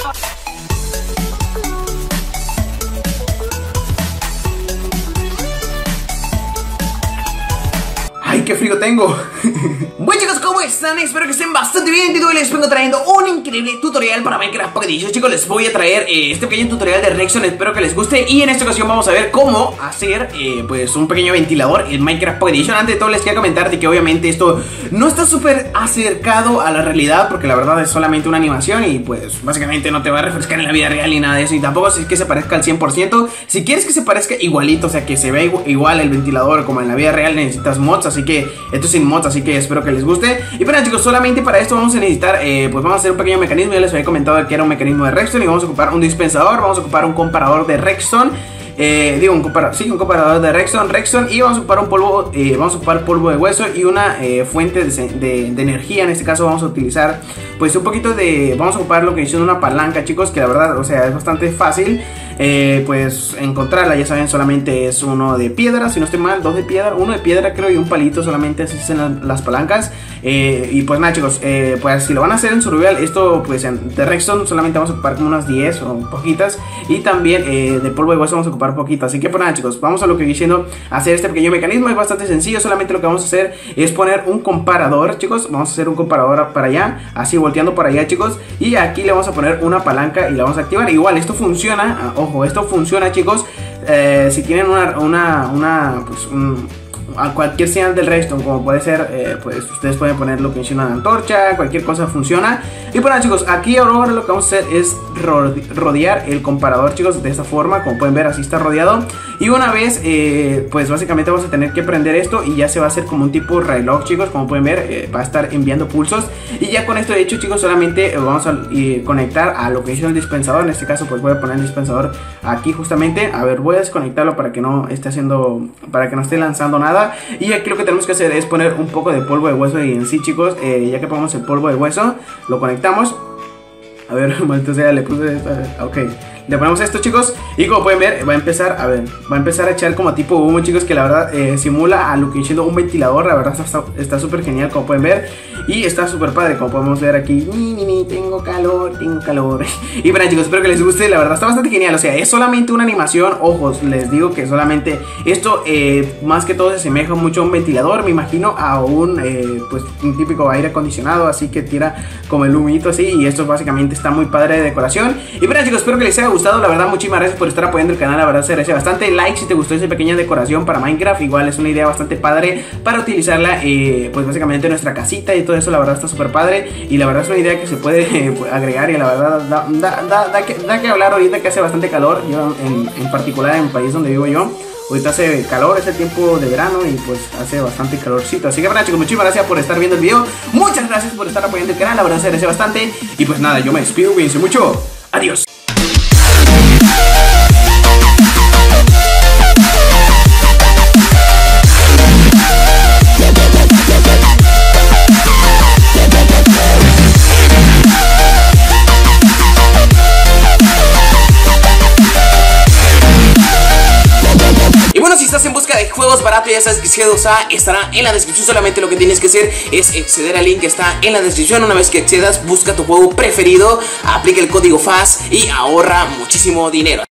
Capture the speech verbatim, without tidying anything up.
¡Ay, qué frío tengo! Bueno chicos, ¿cómo están? Espero que estén bastante bien. Y hoy les vengo trayendo un increíble tutorial para Minecraft Pocket Edition. Chicos, les voy a traer eh, este pequeño tutorial de Rexon. Espero que les guste. Y en esta ocasión vamos a ver cómo hacer eh, pues un pequeño ventilador en Minecraft Pocket Edition. Antes de todo les quería comentar de que obviamente esto no está súper acercado a la realidad, porque la verdad es solamente una animación y pues básicamente no te va a refrescar en la vida real ni nada de eso. Y tampoco es que se parezca al cien por ciento. Si quieres que se parezca igualito, o sea que se vea igual el ventilador como en la vida real, necesitas mods. Así que esto es sin mods, así que espero que les guste. Y bueno chicos, solamente para esto vamos a necesitar eh, pues vamos a hacer un pequeño mecanismo. Ya les había comentado que era un mecanismo de Rexon. Y vamos a ocupar un dispensador, vamos a ocupar un comparador de Rexon. Eh, digo, un comparador, sí, un comparador de Rexon, Rexon y vamos a ocupar un polvo, eh, vamos a ocupar polvo de hueso y una eh, fuente de, de, de energía. En este caso vamos a utilizar pues un poquito de, vamos a ocupar lo que es una palanca, chicos, que la verdad, o sea, es bastante fácil eh, pues encontrarla. Ya saben, solamente es uno de piedra, si no estoy mal, dos de piedra, uno de piedra creo y un palito, solamente así hacen las, las palancas. eh, y pues nada chicos, eh, pues si lo van a hacer en survival, esto pues en, de Rexon solamente vamos a ocupar como unas diez o poquitas. Y también eh, de polvo de hueso vamos a ocupar poquito. Así que pues nada chicos, vamos a lo que viene siendo hacer este pequeño mecanismo. Es bastante sencillo, solamente lo que vamos a hacer es poner un comparador, chicos. Vamos a hacer un comparador para allá, así volteando para allá, chicos. Y aquí le vamos a poner una palanca y la vamos a activar. Igual esto funciona, ojo, esto funciona chicos, eh, si tienen una, una, una pues un, a cualquier señal del Redstone, como puede ser, eh, pues ustedes pueden poner lo que es una antorcha, cualquier cosa funciona. Y bueno chicos, aquí ahora lo que vamos a hacer es rodear el comparador, chicos, de esta forma. Como pueden ver, así está rodeado. Y una vez, eh, pues básicamente vamos a tener que prender esto y ya se va a hacer como un tipo reloj, chicos. Como pueden ver, eh, va a estar enviando pulsos. Y ya con esto de hecho, chicos, solamente vamos a eh, conectar a lo que es el dispensador. En este caso pues voy a poner el dispensador aquí justamente. A ver, voy a desconectarlo para que no esté haciendo, para que no esté lanzando nada. Y aquí lo que tenemos que hacer es poner un poco de polvo de hueso. Y en sí chicos, eh, ya que ponemos el polvo de hueso, lo conectamos. A ver, maldito sea, le puse esto. Ok, le ponemos esto chicos. Y como pueden ver, va a empezar, a ver, va a empezar a echar como tipo humo, chicos, que la verdad eh, simula a lo que siendo un ventilador. La verdad está súper genial, como pueden ver. Y está súper padre, como podemos ver aquí. Ni, ni, ni, tengo calor, tengo calor. Y bueno chicos, espero que les guste. La verdad está bastante genial, o sea, es solamente una animación. Ojos, les digo que solamente esto eh, más que todo se asemeja mucho a un ventilador. Me imagino a un, eh, pues un típico aire acondicionado, así que tira como el humito así. Y esto básicamente está muy padre de decoración. Y bueno chicos, espero que les haya gustado. La verdad, muchísimas gracias por estar apoyando el canal. La verdad se agradece bastante. Like si te gustó esa pequeña decoración para Minecraft. Igual es una idea bastante padre para utilizarla eh, pues básicamente en nuestra casita y todo eso. La verdad está súper padre. Y la verdad es una idea que se puede eh, agregar. Y la verdad da, da, da, da, que, da que hablar ahorita que hace bastante calor. Yo en, en particular en el país donde vivo yo, ahorita hace calor, es el tiempo de verano y pues hace bastante calorcito. Así que bueno chicos, muchísimas gracias por estar viendo el video. Muchas gracias por estar apoyando el canal. La verdad se agradece bastante. Y pues nada, yo me despido, cuídense mucho. Adiós. Si estás en busca de juegos baratos, ya sabes que C dos A estará en la descripción. Solamente lo que tienes que hacer es acceder al link que está en la descripción. Una vez que accedas, busca tu juego preferido, aplica el código F A S y ahorra muchísimo dinero.